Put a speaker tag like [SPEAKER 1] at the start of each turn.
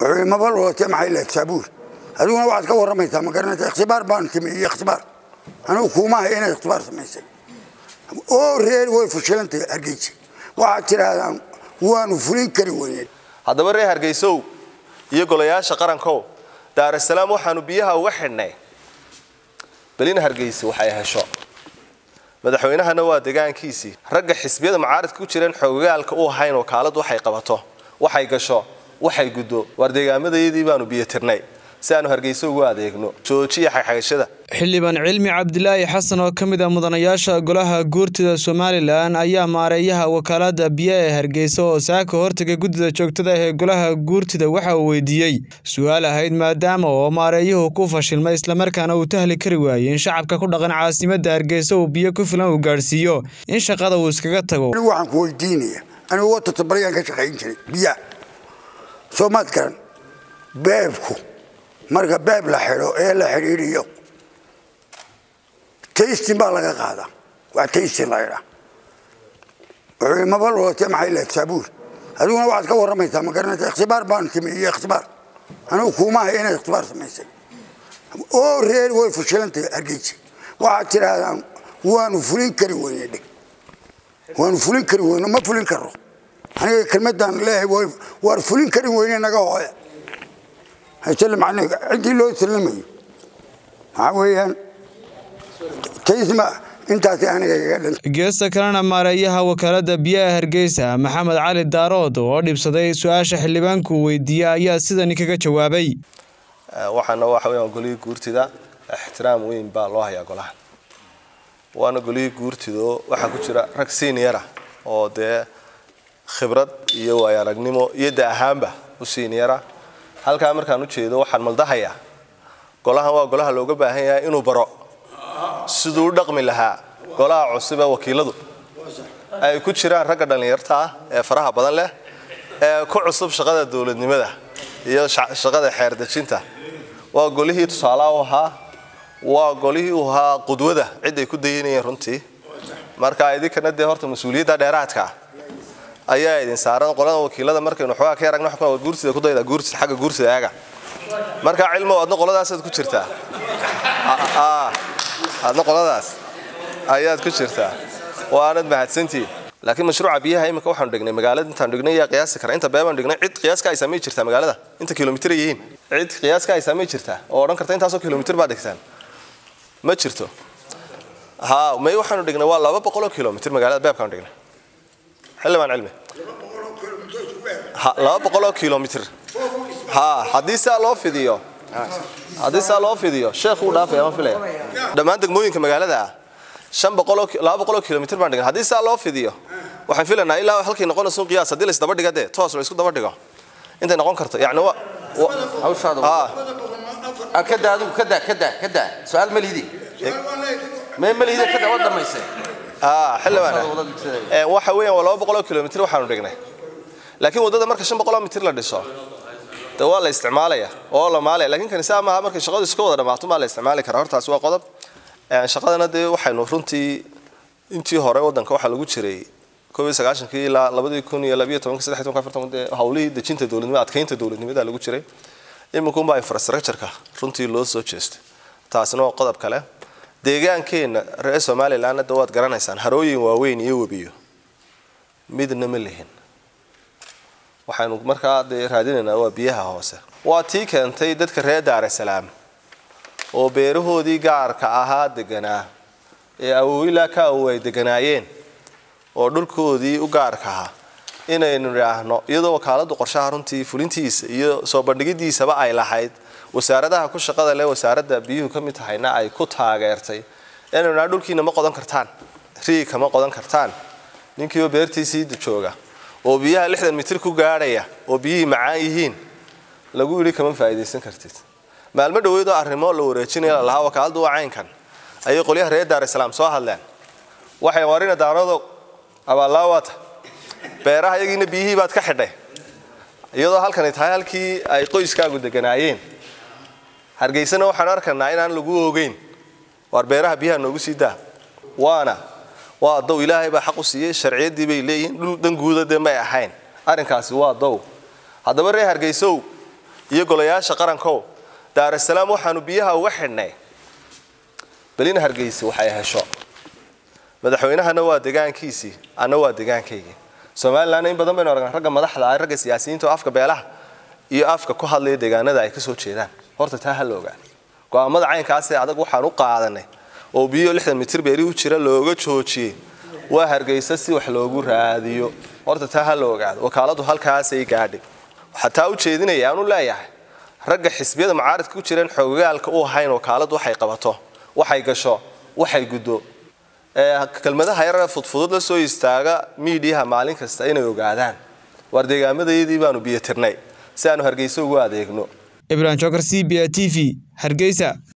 [SPEAKER 1] ما بالله تمحي لك سابور هذول واحد كور رميتها ما قرنت اختبار بانتمي اختبار أنا وكوما هنا اختبار سميسي أو ريال وفشلنت هرجيسي واحد ترى وانو فلين كريوين
[SPEAKER 2] هذا بري هرجيسو يقول يا شقرن كو دار السلام وحنو بيها وحنا بلين هرجيسي وحياها شو madaxweynaha waa deegaankiisii ragga xisbiyada mucaaradka ku jireen xoogaalka oo hayn oo kaalad waxay qabato waxay gasho waxay gudo war deegaamadayadii baanu biyatirnay si aanu Hargeysa ugu adeegno joojiya xaqashada
[SPEAKER 3] xildhibaan Cilmi Cabdilaahi Xasan oo kamid ah mudanayaasha golaha guurtida Soomaaliland ayaa maareeyaha wakaalada biyaha ee Hargeysa oo saaka hortaga gudida joogtada ee golaha guurtida waxa uu weydiiyay su'aal ahayd maadaama oo maareeyuhu ku fashilmay isla markaana uu tahli kari waayay in shacabka ku dhaqan caasimadda Hargeysa uu biyo ku filan u gaarsiiyo in shaqada uu iskaga tago
[SPEAKER 1] waxaan ku weydiinaya anigu wata tabriyan ka shaqeyn jiray biyaha Soomaadkan beebku marka beeb la xiro ee la xiriiriyo تيستي بالغ هذا وتيستي لا يرى ما بالله تمحي لك سابور هذول واحد كور رميتها ما قرنت اختبار بانتمي اختبار أنا وكوما هنا اختبار سميسي أو ريال وفشلنت هرجيسي واحد ترى وانو فلين كريوين يدك وانو فلين كريوين ما فلين كرو أنا كلمة دان الله وفلين كريوين أنا قاعد هيسلم عنك عندي لو يسلمني عويان
[SPEAKER 3] geesta kalena maareeyaha wakaalada biyaha Hargeysa Maxamed Cali Daarood oo dhibsaday su'aasha xildhibaanku weydiiyay ayaa sidan kaga jawaabay
[SPEAKER 2] waxaana waxa weeyaan golihii guurtida ixtiraam weyn baa loo hayaa golaha waana golihii guurtida waxa ku jira rag senior oo de khibrad iyo waaya aragnimo iyo daahaanba u senior halka markaan u jeedo waxaan maldahayaa golaha waa golaha looga baahan yahay inuu baro sidoo dhaqmi lahaa golaha cusub ee wakiiladu ay ku jiraan ragga dhalinyarta ah ee faraha badan leh ee ku cusub shaqada dawladnimada iyo shaqada xeer dejinta waa golihii tusaale u ahaa waa golihii u ahaa qudwada cid ay ku daynayeen runtii marka idinkana de horta mas'uuliyadda dheeraadka ayaa idin saaran qolada wakiilada markaynu xogaa ka yaragno xukuma guurtida ku dayda guurtida xagga guurtida ayaga marka cilmo wadna qoladaas ku jirtaa هذا قلاداس آيات كشرتها وأنا بهاتسنتي لكن مشروع بيها هي مكوحن دقني مقالة أنت دقني يا قياس كره أنت بيبان دقني عد قياس كاي سامي شرتها مقالة ده أنت كيلومتريين عد قياس كاي سامي شرتها أوران كرتين تاسو كيلومتر بعد كسان ما شرته ها ما يوحن دقني والله بقوله كيلومتر مقالة بيب كان دقني حلو عن علمي لا بقوله كيلومتر ها حديث الله فيديو هذا سالو فيديو شيخ ودافع ما فيليه دمان دغمooyinka magaalada 200 kilomitir baan dhigan hadii saaloo fidiyo waxaan filanaa ilaa halkii noqonayso qiyaas hadii la isdaba dhigade toos la isku daba dhigo inta noqon karto yaani hawshaadu kada su'aal malidi kada wada maysay xilwan waxa weeyaan 200 kilomitir waxaanu dhignay laakiin wadada marka 500 mitir la dhiso waa la isticmaalaya oo la maalay laakiin kan isaga ma markay shaqadu iska wada dhamaato ma la isticmaali karo hortaas waa qodob shaqadana de waxaynu runtii intii hore wadanka waxa lagu jiray 19 ilaa 2012 hawlihii dejinta dawladnimada adkeynta dawladnimada lagu jiray iminku baa infrastructure-ka runtii loo soo jeestay taasina waa qodob kale deegaankeena reer Soomaaliland dawaad garanaysaan harooyin waaweyn iyo wabiyo midna ma leeyahay waxaanu markaa raadinaynaa waa biyaha hoose waa tii keentay dadka reer Daar es Salaam oo beerahoodii gaarka ahaa deganaa ee awooyla ka way deganaayeen oo dhulkoodii u gaarka ahaa inaynu raahno iyadoo wakaaladu qorshaha runtii fulintiisa iyo soo bandhigidiisaba ay lahayd wasaaradaha ku shaqada leh wasaaradda biyuhu ka mid tahayna ay ku taageertay inaynu dhulkiina ma qodan kartaan riig kama qodan kartaan ninkii beertiisii jooga oo biyaha 60 mitir ku gaaraya oo biyihii macaan yihiin lagu yiri kama faa'iideysan kartid maalmo dhaweedo arrimo la wareejinaya laha wakaaladu waa caynkan ay qoliyaha reer Daar es Salaam soo hadleen waxay warina daarado abalaawata beeraha iyagiina biyihii baad ka xidhay iyadoo halkan ay tahay halkii ay qoyskaagu deganaayeen Hargeysana waxaan arkaynaa inaan lagu ogeyn war beeraha biyaha noogu sii daa waa dow ilaahay baa xaq u siiyay sharciyadii bay leeyihiin dhul dan guudada ma ahayn arrinkaasi waa dow haddaba reer Hargeyso iyo golayaasha qarankow Dar es Salaam waxaanu biyaha uga xidhnay balina Hargeysa waxay hesho madaxweynahana waa deegaankiisii ana waa deegaankayga Soomaaliland in badan baynu aragnaa ragga madaxda ah ragga siyaasiyiinta afka beelaha iyo afka ku hadlaya deegaanada ay ka soo jeedaan horta taa hal ogaan go'aamada caynkaas ee adag waxaan u qaadanay oo biyo 60 mitir beeri u jira looga joojiyay waa Hargeysa si wax loogu raadiyo horta taa hal ogaan wakaaladu halkaas ay gaadhay xataa u jeedinaya aanu leeyahay ragga xisbiyada mucaaradka ku jireen xoogaalka oo hayn wakaaladu waxay qabato waxay gasho waxay gudo kalmadaha yar fudfudud la soo istaaga media maalin kasta inay ogaadaan war deegaamadayadii baanu biyo tirnay si aanu Hargeysa ugu adeegno
[SPEAKER 3] Ibrahim Chokar CBA TV Hargeysa